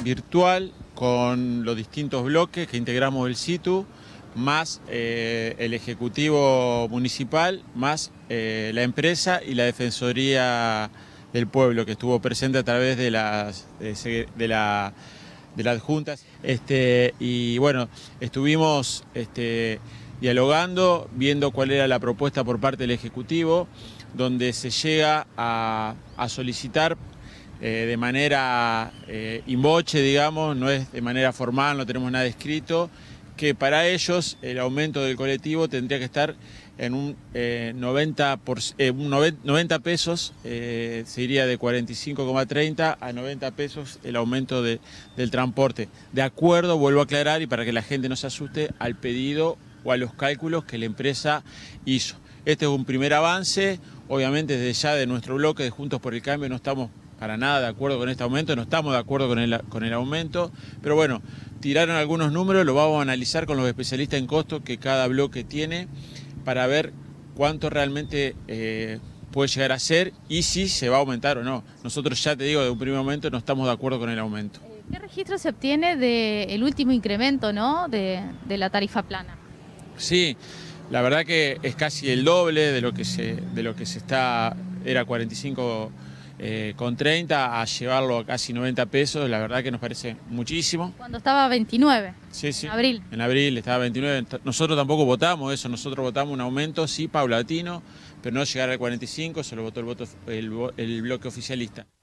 virtual con los distintos bloques que integramos el SITU, más el Ejecutivo Municipal, más la empresa y la Defensoría del Pueblo, que estuvo presente a través de las adjuntas. Y bueno, estuvimos dialogando, viendo cuál era la propuesta por parte del Ejecutivo, donde se llega a solicitar de manera in voce, digamos, no es de manera formal, no tenemos nada escrito, que para ellos el aumento del colectivo tendría que estar en un 90 pesos, se iría de 45,30 a 90 pesos el aumento del transporte. De acuerdo, vuelvo a aclarar, y para que la gente no se asuste, al pedido o a los cálculos que la empresa hizo. Este es un primer avance, obviamente desde ya de nuestro bloque de Juntos por el Cambio no estamos para nada de acuerdo con este aumento, no estamos de acuerdo con el aumento, pero bueno, tiraron algunos números, lo vamos a analizar con los especialistas en costo que cada bloque tiene para ver cuánto realmente puede llegar a ser y si se va a aumentar o no. Nosotros ya te digo, de un primer momento no estamos de acuerdo con el aumento. ¿Qué registro se obtiene del último incremento, ¿no?, de la tarifa plana? Sí, la verdad que es casi el doble de lo que se está, era 45,30 a llevarlo a casi 90 pesos, la verdad que nos parece muchísimo. Cuando estaba a 29, sí, sí, en abril. En abril estaba a 29, nosotros tampoco votamos eso, nosotros votamos un aumento, sí, paulatino, pero no llegar al 45, se lo votó el bloque oficialista.